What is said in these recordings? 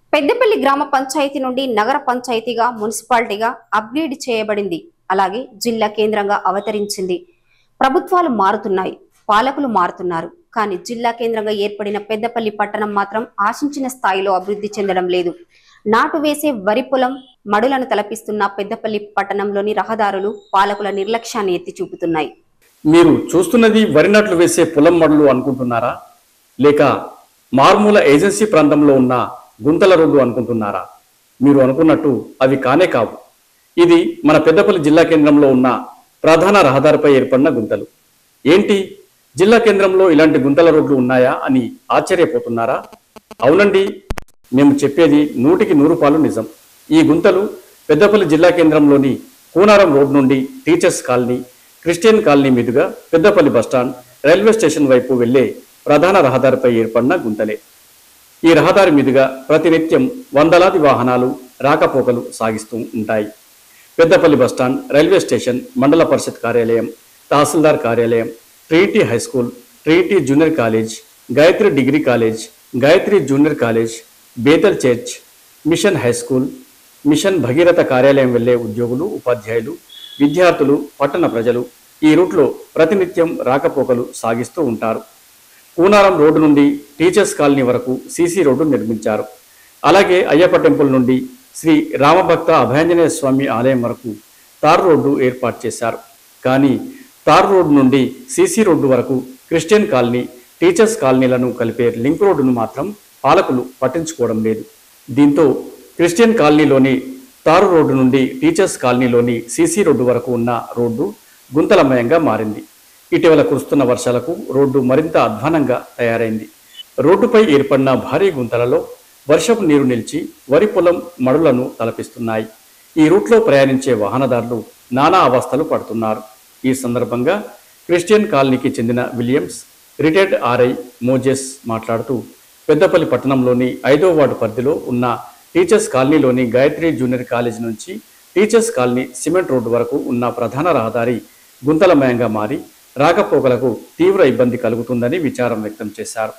పెద్దపల్లి గ్రామ పంచాయతీ నుండి నగర పంచాయతీగా మున్సిపాలిటీగా అప్గ్రేడ్ చేయబడింది. అలాగే జిల్లా కేంద్రంగా అవతరించింది. ప్రభుత్వాలు మారుతున్నాయి, పాలకులు మారుతున్నారు. కానీ జిల్లా కేంద్రంగా ఏర్పడిన పెద్దపల్లి పట్టణం మాత్రం ఆశించిన స్థాయిలో అభివృద్ధి చెందడం లేదు. నాటు వేసే వరి పొలం మడులను తలపిస్తున్న పెద్దపల్లి పట్టణంలోని రహదారులు పాలకుల నిర్లక్ష్యాన్ని ఎత్తి చూపుతున్నాయి. మీరు చూస్తున్నది వరి నాట్లు వేసే పొలం మడులు అనుకుంటున్నారా, లేక మార్మూల ఏజెన్సీ ప్రాంతంలో ఉన్న గుంతల రోడ్డు అనుకుంటున్నారా? మీరు అనుకున్నట్టు అవి కానే కావు. ఇది మన పెద్దపల్లి జిల్లా కేంద్రంలో ఉన్న ప్రధాన రహదారిపై ఏర్పడిన గుంతలు. ఏంటి, జిల్లా కేంద్రంలో ఇలాంటి గుంతల రోడ్లు ఉన్నాయా అని ఆశ్చర్యపోతున్నారా? అవునండి, మేము చెప్పేది 100కి 100 నిజం. ఈ గుంతలు పెద్దపల్లి జిల్లా కేంద్రంలోని కూనారం రోడ్ నుండి టీచర్స్ కాలనీ, క్రిస్టియన్ కాలనీ మీదుగా పెద్దపల్లి బస్టాండ్, రైల్వే స్టేషన్ వైపు వెళ్లే ప్రధాన రహదారిపై ఏర్పడిన గుంతలే. ఈ రహదారి మీదుగా ప్రతినిత్యం వందలాది వాహనాలు రాకపోకలు సాగిస్తూ ఉంటాయి. పెద్దపల్లి బస్టాండ్, రైల్వే స్టేషన్, మండల పరిషత్ కార్యాలయం, తహసీల్దార్ కార్యాలయం, Trinity high school, Trinity junior college, Gayatri degree college, Gayatri junior college, Bethel church, mission high school, mission Bhagiratha కార్యాలయం వెళ్లే ఉద్యోగులు, ఉపాధ్యాయులు, విద్యార్థులు, పట్టణ ప్రజలు ఈ రూట్లో ప్రతినిత్యం రాకపోకలు సాగిస్తూ ఉంటారు. కూనారం రోడ్డు నుండి టీచర్స్ కాలనీ వరకు సీసీ రోడ్డు నిర్మించారు. అలాగే అయ్యప్ప టెంపుల్ నుండి శ్రీ రామభక్త అభయాంజనేయ స్వామి ఆలయం వరకు తార్ రోడ్డు ఏర్పాటు చేశారు. కానీ తార్ రోడ్డు నుండి సీసీ రోడ్డు వరకు క్రిస్టియన్ కాలనీ, టీచర్స్ కాలనీలను కలిపే లింక్ రోడ్డును మాత్రం పాలకులు పట్టించుకోవడం లేదు. దీంతో క్రిస్టియన్ కాలనీలోని తారు రోడ్డు నుండి టీచర్స్ కాలనీలోని సీసీ రోడ్డు వరకు ఉన్న రోడ్డు గుంతలమయంగా మారింది. ఇటీవల కురుస్తున్న వర్షాలకు రోడ్డు మరింత అధ్వానంగా తయారైంది. రోడ్డుపై ఏర్పడిన భారీ గుంతలలో వర్షపు నీరు నిలిచి వరి పొలం మడులను తలపిస్తున్నాయి. ఈ రూట్లో ప్రయాణించే వాహనదారులు నానా అవస్థలు పడుతున్నారు. ఈ సందర్భంగా క్రిస్టియన్ కాలనీకి చెందిన విలియమ్స్, రిటైర్డ్ ఆర్ఐ మోజెస్ మాట్లాడుతూ, పెద్దపల్లి పట్టణంలోని 5వ వార్డు పరిధిలో ఉన్న టీచర్స్ కాలనీలోని గాయత్రి జూనియర్ కాలేజ్ నుంచి టీచర్స్ కాలనీ సిమెంట్ రోడ్డు వరకు ఉన్న ప్రధాన రహదారి గుంతలమయంగా మారి రాకపోకలకు తీవ్ర ఇబ్బంది కలుగుతుందని విచారం వ్యక్తం చేశారు.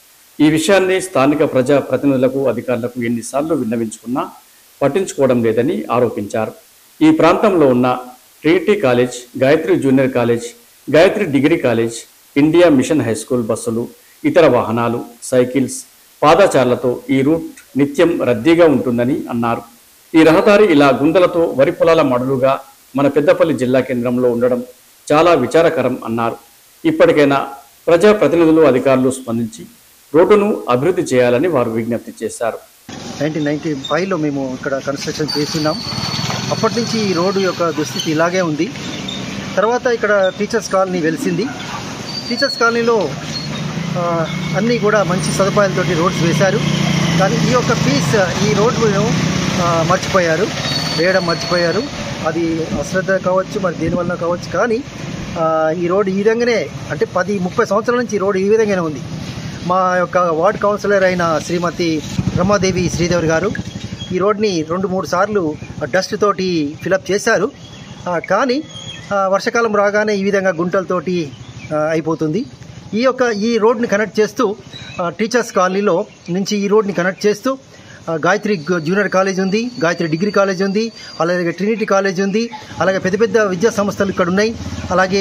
ఈ విషయాన్ని స్థానిక ప్రజా ప్రతినిధులకు, అధికారులకు ఎన్నిసార్లు విన్నవించుకున్నా పట్టించుకోవడం లేదని ఆరోపించారు. ఈ ప్రాంతంలో ఉన్న Trinity college, Gayatri junior college, Gayatri degree college, India mission high school బస్సులు, ఇతర వాహనాలు, సైకిల్స్, పాదచారులతో ఈ రూట్ నిత్యం రద్దీగా ఉంటుందని అన్నారు. ఈ రహదారి ఇలా గుంతలతో వరి పొలాల మడులుగా మన పెద్దపల్లి జిల్లా కేంద్రంలో ఉండడం చాలా విచారకరం అన్నారు. ఇప్పటికైనా ప్రజా ప్రతినిధులు, అధికారులు స్పందించి రోడ్డును అభివృద్ధి చేయాలని వారు విజ్ఞప్తి చేశారు. 1995లో మేము ఇక్కడ కన్స్ట్రక్షన్ చేస్తున్నాం. అప్పటి నుంచి ఈ రోడ్డు యొక్క దుస్థితి ఇలాగే ఉంది. తర్వాత ఇక్కడ టీచర్స్ కాలనీ వెలిసింది. టీచర్స్ కాలనీలో అన్నీ కూడా మంచి సదుపాయాలతోటి రోడ్స్ వేశారు. కానీ ఈ యొక్క ఈ రోడ్డును వేయడం మర్చిపోయారు. అది అశ్రద్ధ కావచ్చు, మరి దేనివల్ల కావచ్చు. కానీ ఈ రోడ్డు ఈ విధంగానే, అంటే 10-30 సంవత్సరాల నుంచి ఈ రోడ్డు ఈ విధంగానే ఉంది. మా యొక్క వార్డ్ కౌన్సిలర్ అయిన శ్రీమతి రమాదేవి శ్రీదేవి గారు ఈ రోడ్ని 2-3 సార్లు డస్ట్ తోటి ఫిలప్ చేశారు. కానీ వర్షాకాలం రాగానే ఈ విధంగా గుంటలతోటి అయిపోతుంది. ఈ రోడ్ని కనెక్ట్ చేస్తూ టీచర్స్ కాలనీలో నుంచి ఈ రోడ్ని కనెక్ట్ చేస్తూ గాయత్రి జూనియర్ కాలేజ్ ఉంది, గాయత్రి డిగ్రీ కాలేజ్ ఉంది, అలాగే ట్రినిటీ కాలేజ్ ఉంది, అలాగే పెద్ద పెద్ద విద్యా సంస్థలు ఇక్కడ ఉన్నాయి. అలాగే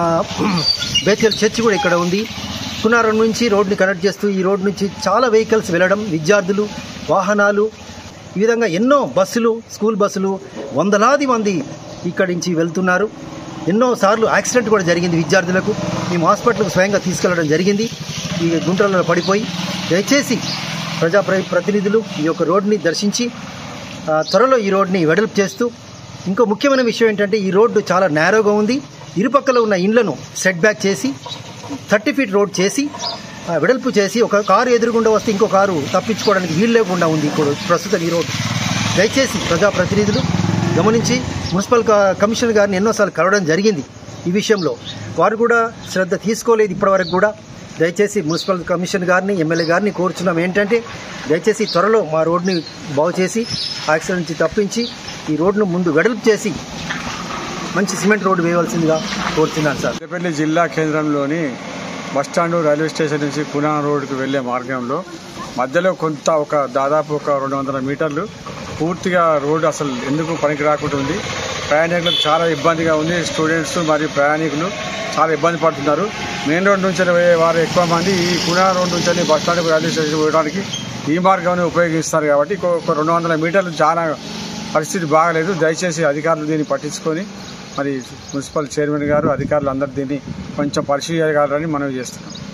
బేతల్ చర్చ్ కూడా ఇక్కడ ఉంది. కునారం నుంచి రోడ్ని కనెక్ట్ చేస్తూ ఈ రోడ్ నుంచి చాలా వెహికల్స్ వెళ్ళడం, విద్యార్థులు, వాహనాలు, ఈ విధంగా ఎన్నో బస్సులు, స్కూల్ బస్సులు, వందలాది మంది ఇక్కడి నుంచి వెళ్తున్నారు. ఎన్నోసార్లు యాక్సిడెంట్ కూడా జరిగింది విద్యార్థులకు. మేము హాస్పిటల్కు స్వయంగా తీసుకెళ్లడం జరిగింది ఈ గుంటలలో పడిపోయి. దయచేసి ప్రజా ప్రతినిధులు ఈ యొక్క రోడ్ని దర్శించి త్వరలో ఈ రోడ్ని వెడల్పు చేస్తూ, ఇంకో ముఖ్యమైన విషయం ఏంటంటే ఈ రోడ్డు చాలా నేరోగా ఉంది. ఇరుపక్కల ఉన్న ఇండ్లను సెట్ బ్యాక్ చేసి 30 ఫీట్ రోడ్ చేసి వెడల్పు చేసి ఒక కారు ఎదురుగుండా వస్తే ఇంకో కారు తప్పించుకోవడానికి వీలు లేకుండా ఉంది ఇప్పుడు ప్రస్తుతం ఈ రోడ్డు. దయచేసి ప్రజాప్రతినిధులు గమనించి మున్సిపల్ కమిషనర్ గారిని ఎన్నోసార్లు కలవడం జరిగింది. ఈ విషయంలో వారు కూడా శ్రద్ధ తీసుకోలేదు ఇప్పటివరకు కూడా. దయచేసి మున్సిపల్ కమిషనర్ గారిని, ఎమ్మెల్యే గారిని కోరుచున్నాం ఏంటంటే దయచేసి త్వరలో మా రోడ్ని బాగు చేసి యాక్సిడెంట్ నుంచి తప్పించి ఈ రోడ్ను ముందు వెడల్పు చేసి మంచి సిమెంట్ రోడ్డు వేయవలసిందిగా కోరుతున్నాను సార్. పెద్దపల్లి జిల్లా కేంద్రంలోని బస్టాండు రైల్వే స్టేషన్ నుంచి కునాల రోడ్డుకు వెళ్లే మార్గంలో మధ్యలో కొంత దాదాపు 200 మీటర్లు పూర్తిగా రోడ్డు అసలు ఎందుకు పనికి రాకుండా ఉంది. ప్రయాణికులకు చాలా ఇబ్బందిగా ఉంది. స్టూడెంట్స్ మరియు ప్రయాణికులు చాలా ఇబ్బంది పడుతున్నారు. మెయిన్ రోడ్ నుంచి వారు ఎక్కువ మంది ఈ కునాల రోడ్ నుంచి బస్టాండ్కు రైల్వే స్టేషన్ పోవడానికి ఈ మార్గాన్ని ఉపయోగిస్తారు. కాబట్టి 200 మీటర్లు చాలా పరిస్థితి బాగలేదు. దయచేసి అధికారులు దీన్ని పట్టించుకొని మరి మున్సిపల్ చైర్మన్ గారు అధికారులు అందరూ దీన్ని కొంచెం పరిశీలించగలరని మనవి చేస్తున్నాం.